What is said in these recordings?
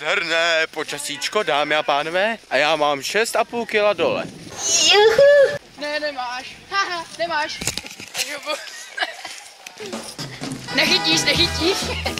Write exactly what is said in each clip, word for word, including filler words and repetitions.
nádherné počasíčko, dámy a pánové, a já mám šest a půl kila dole. Juhu. Ne, nemáš. Haha, nemáš. Nechytíš, nechytíš.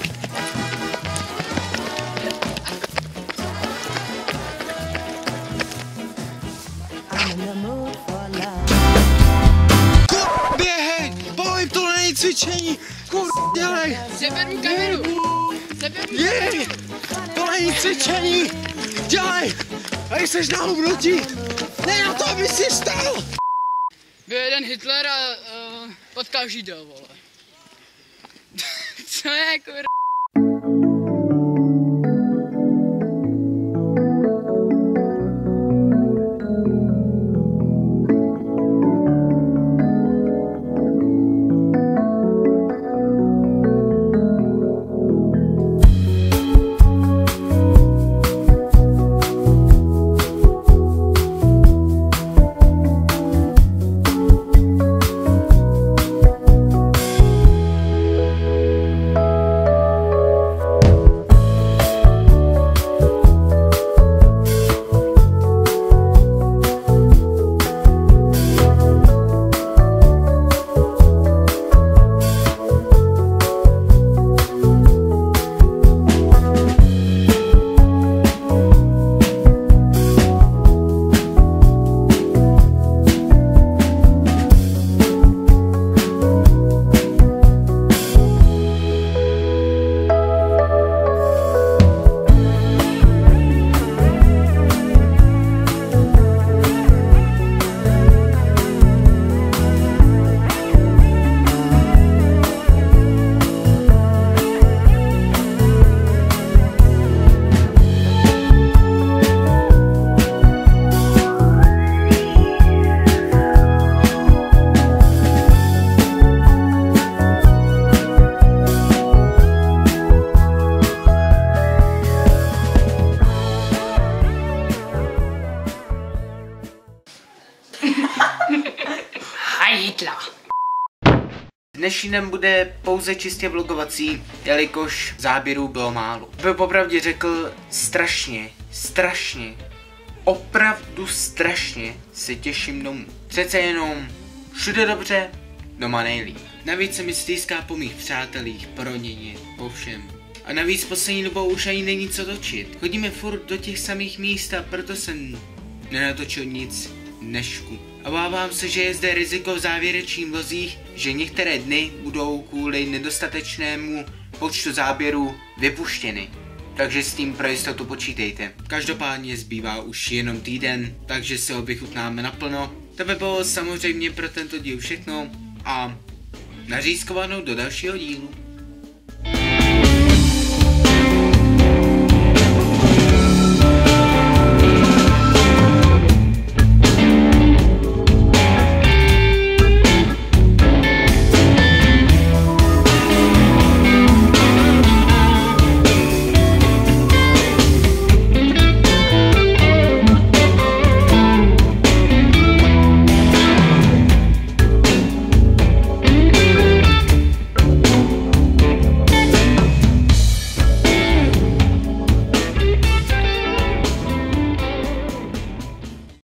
Běhej, pohyb, tohle není cvičení, kur... dělej. Seberu kameru. Seberu Jej, tohle není cvičení, dělej. A když seš na hubnutí, ne na to, aby si stál. Byl jeden Hitler a uh, potkal Žida, vole. Co je, kur... Dnešní den bude pouze čistě vlogovací, jelikož záběrů bylo málo. Bych popravdě řekl, strašně, strašně, opravdu strašně se těším domů. Přece jenom všude dobře, doma nejlíp. Navíc se mi stýská po mých přátelích, po rodině, po všem. A navíc poslední dobou už ani není co točit. Chodíme furt do těch samých míst a proto jsem nenatočil nic dnešku. A bávám se, že je zde riziko v závěrečných vlozích, že některé dny budou kvůli nedostatečnému počtu záběrů vypuštěny. Takže s tím pro jistotu počítejte. Každopádně zbývá už jenom týden, takže si ho vychutnáme naplno. To by bylo samozřejmě pro tento díl všechno a nařízkovanou do dalšího dílu.